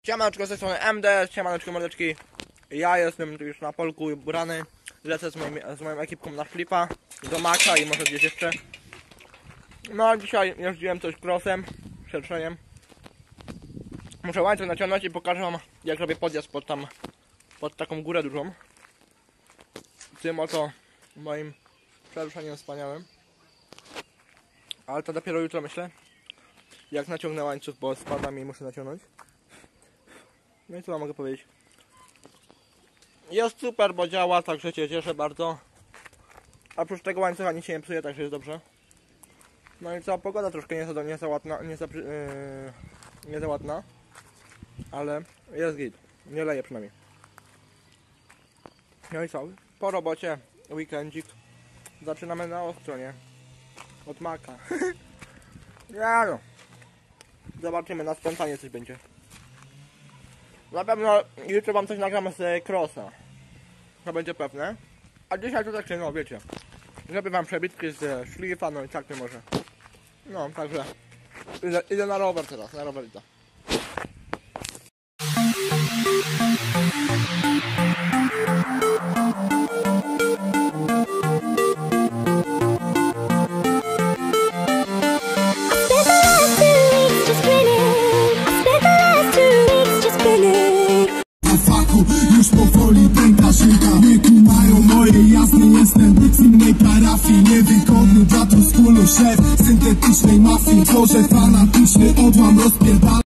Siemaneczko, z tej strony MD, siemaneczko mordeczki. Ja jestem już na polku ubrany. Lecę z moją ekipką na flipa, do Maka i może gdzieś jeszcze. No dzisiaj jeździłem coś crossem, szerszeniem. Muszę łańcuch naciągnąć i pokażę wam, jak robię podjazd pod taką górę dużą. Tym oto moim przeruszeniem wspaniałym. Ale to dopiero jutro, myślę, jak naciągnę łańcuch, bo spada mi i muszę naciągnąć. No i co wam mogę powiedzieć? Jest super, bo działa, także się cieszę bardzo. A oprócz tego łańcucha nic się nie psuje, także jest dobrze. No i co, pogoda troszkę nie za ładna, ale jest git, nie leje przynajmniej. No i co, po robocie, weekendzik, zaczynamy na ostro, nie? Od Maka. Ja no. Zobaczymy, na spontanie coś będzie. Na pewno jutro wam coś nagramy z crossa. To będzie pewne. A dzisiaj to tak się, no wiecie, żeby wam przebitki z szlifa, no i tak nie może. No, także idę na rower teraz, na rower idę. Już powoli pęka szynka. Nie kumają moje jasne. Jestem z innej parafii. Niewygodny dla truskulu szef syntetycznej mafii. Tworzę fanatyczny odłam, rozpierdala.